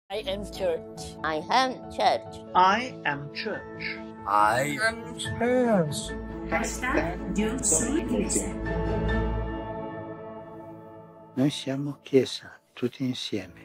I am church. I am church. I am church. I am church. Io sono Chiesa. Noi siamo Chiesa, tutti insieme.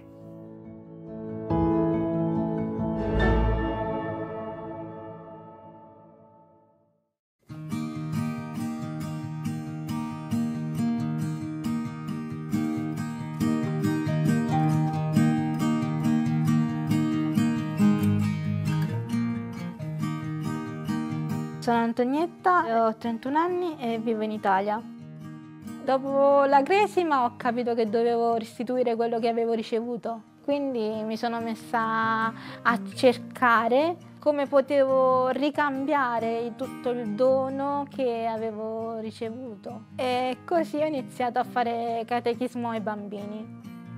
Sono Antonietta, ho 31 anni e vivo in Italia. Dopo la cresima ho capito che dovevo restituire quello che avevo ricevuto, quindi mi sono messa a cercare come potevo ricambiare tutto il dono che avevo ricevuto. E così ho iniziato a fare catechismo ai bambini.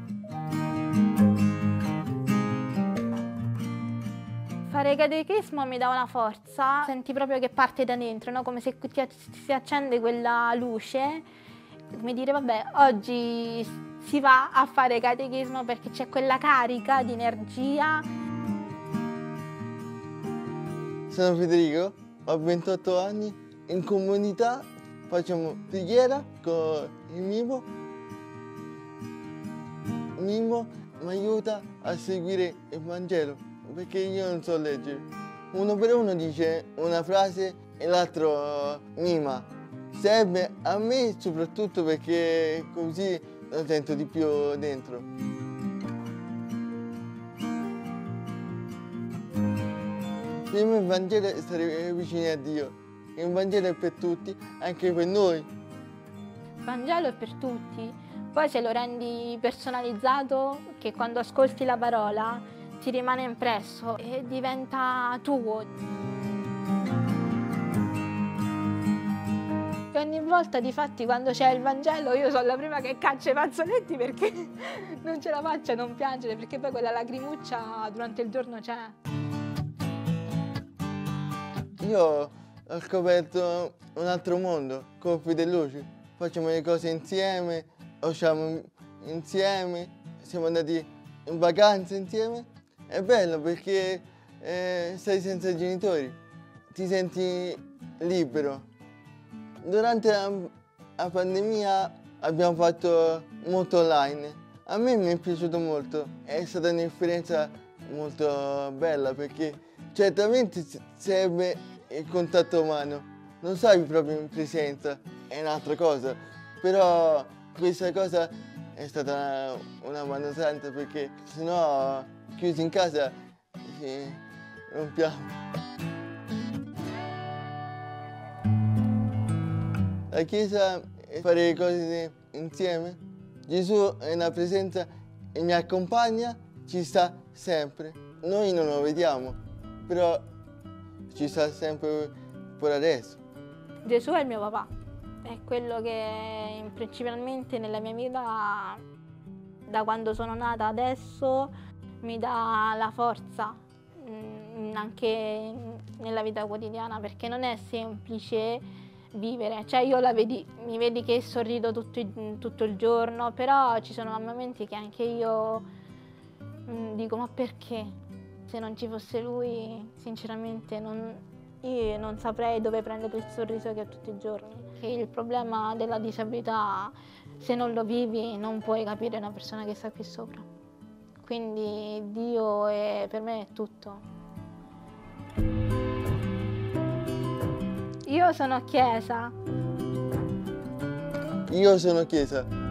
Fare catechismo mi dà una forza, senti proprio che parte da dentro, no? Come se si accende quella luce, come dire vabbè, oggi si va a fare catechismo perché c'è quella carica di energia. Sono Federico, ho 28 anni, in comunità facciamo preghiera con il Mimo. Mimo mi aiuta a seguire il Vangelo, perché io non so leggere. Uno per uno dice una frase e l'altro mima. Serve a me soprattutto perché così lo sento di più dentro. Prima il Vangelo è stare vicini a Dio. Il Vangelo è per tutti, anche per noi. Il Vangelo è per tutti, poi se lo rendi personalizzato, che quando ascolti la parola ti rimane impresso e diventa tuo. E ogni volta, difatti, quando c'è il Vangelo, io sono la prima che caccia i fazzoletti perché non ce la faccio a non piangere, perché poi quella lacrimuccia durante il giorno c'è. Io ho scoperto un altro mondo, Corpi di Luce. Facciamo le cose insieme, usciamo insieme, siamo andati in vacanza insieme. È bello perché sei senza genitori, ti senti libero. Durante la pandemia abbiamo fatto molto online. A me mi è piaciuto molto, è stata un'esperienza molto bella perché certamente serve il contatto umano, non sai proprio in presenza, è un'altra cosa, però questa cosa è stata una mano santa perché sennò chiusi in casa rompiamo. La Chiesa è fare le cose insieme. Gesù è una presenza e mi accompagna, ci sta sempre. Noi non lo vediamo, però ci sta sempre per adesso. Gesù è il mio papà, è quello che principalmente nella mia vita, da quando sono nata adesso, mi dà la forza anche nella vita quotidiana, perché non è semplice vivere, cioè io mi vedi che sorrido tutto il giorno, però ci sono momenti che anche io dico ma perché? Se non ci fosse lui sinceramente io non saprei dove prendere il sorriso che ho tutti i giorni. Che il problema della disabilità, se non lo vivi non puoi capire una persona che sta qui sopra. Quindi Dio per me è tutto. Io sono Chiesa. Io sono Chiesa.